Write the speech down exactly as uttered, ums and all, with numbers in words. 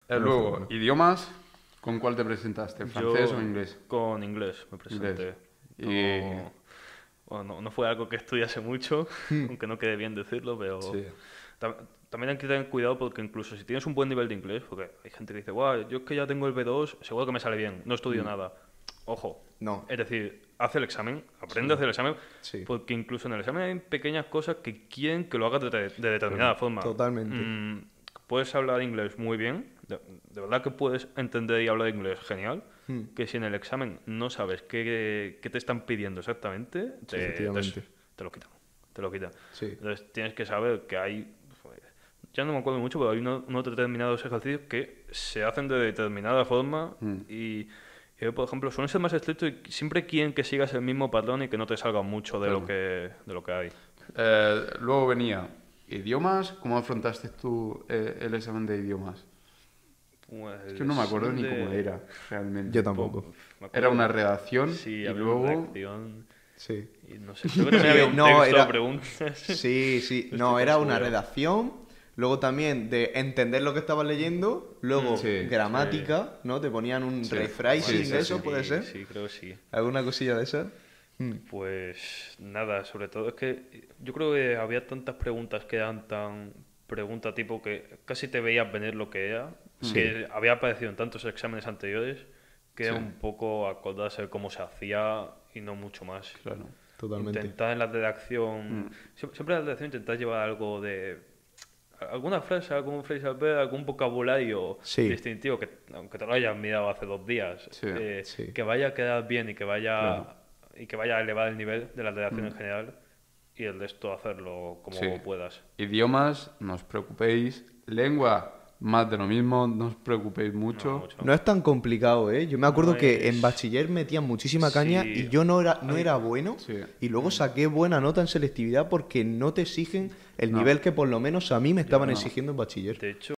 Eh, No fue luego, bueno. idiomas, ¿con cuál te presentaste? ¿Francés Yo o inglés? con inglés me presenté. Inglés. Y... No, bueno, no, no fue algo que estudiase mucho, Hmm. aunque no quede bien decirlo, pero Sí. tam- también hay que tener cuidado porque incluso si tienes un buen nivel de inglés, porque hay gente que dice, guau, yo es que ya tengo el B dos, seguro que me sale bien, no estudio nada. Ojo, No. es decir, haz el examen, aprende a hacer el examen, Sí. porque incluso en el examen hay pequeñas cosas que quieren que lo hagas de, de determinada forma. Totalmente. Mm, puedes hablar inglés muy bien, de, de verdad que puedes entender y hablar inglés genial, Hmm. que si en el examen no sabes qué, qué te están pidiendo exactamente, te, te, efectivamente. te lo quitan. Te lo quitan. Sí. Entonces tienes que saber que hay, pues, ya no me acuerdo mucho, pero hay uno- unos determinados ejercicios que se hacen de determinada forma Mm. y, y, por ejemplo, suelen ser más estrictos y siempre quieren que sigas el mismo patrón y que no te salga mucho de, Claro. lo, que, de lo que hay. Eh, luego venía idiomas. ¿Cómo afrontaste tú eh, el examen de idiomas? Pues, Es que no me acuerdo ni de- cómo era, realmente. Yo tampoco. me acuerdo- Era una redacción Sí, y había luego... una redacción Sí. y no sé, creo que también había un No, texto, era- preguntas. Sí, sí. No No, estoy era tan una seguro. redacción, luego también de entender lo que estabas leyendo, luego Mm, sí, gramática, ¿no? Te ponían un Sí. rephrasing Sí, de sí, eso, sí. ¿puede ser? Sí, creo que sí. ¿Alguna cosilla de esas? Mm. Pues nada, sobre todo es que yo creo que había tantas preguntas que eran tan pregunta tipo que casi te veías venir lo que era, que había aparecido en tantos exámenes anteriores que era Sí. un poco acordarse de cómo se hacía y no mucho más. Claro. Totalmente. Intentar en la redacción, Mm. siempre, siempre en la redacción intentar llevar algo de alguna frase, algún phrase al ver, algún vocabulario Sí. distintivo que aunque te lo hayas mirado hace dos días, Sí, eh, sí. que vaya a quedar bien y que vaya Claro. y que vaya a elevar el nivel de la redacción en general y el resto hacerlo como Sí. puedas. Idiomas, no os preocupéis. Lengua, más de lo mismo, no os preocupéis mucho. No, mucho. No es tan complicado, ¿eh? Yo me acuerdo No que es- en bachiller metían muchísima Sí. caña y yo no era, no era bueno Sí. y luego saqué buena nota en selectividad porque no te exigen el No. nivel que por lo menos a mí me estaban no. exigiendo en bachiller. De hecho,